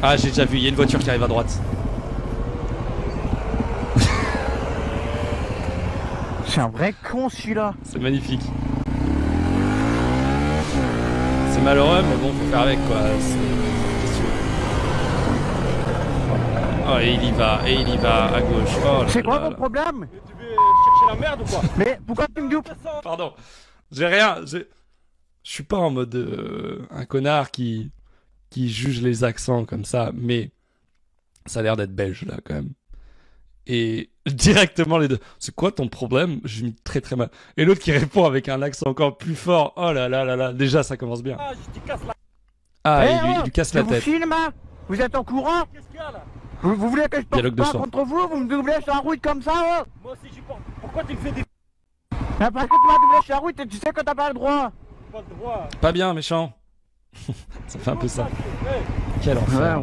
Ah, j'ai déjà vu, il y a une voiture qui arrive à droite. C'est un vrai con celui-là. C'est magnifique. C'est malheureux, mais bon, faut faire avec quoi. Oh, et il y va, à gauche. Oh, c'est quoi ton problème? Mais tu veux chercher la merde ou quoi? Mais pourquoi tu me dis... Pardon, j'ai rien. Je suis pas en mode un connard qui juge les accents comme ça, mais ça a l'air d'être belge là quand même. Et directement les deux. C'est quoi ton problème? Je mis très très mal. Et l'autre qui répond avec un accent encore plus fort. Oh là là là là. Déjà ça commence bien. Ah, je te casse la... Ah, Eh, il lui casse la vous tête. filme, hein? Vous êtes au courant? Qu'est-ce qu'il y a là? Vous voulez que je porte Dialogue de pas sang. contre vous? Vous me doublez sur la route comme ça, oh? Moi aussi je porte. Pourquoi tu me fais des... Ah, parce que tu m'as doublé sur la route et tu sais que t'as pas le droit. Pas le droit. Pas bien, méchant. Ça fait un peu ça. Hey. Quel enfer. Ouais.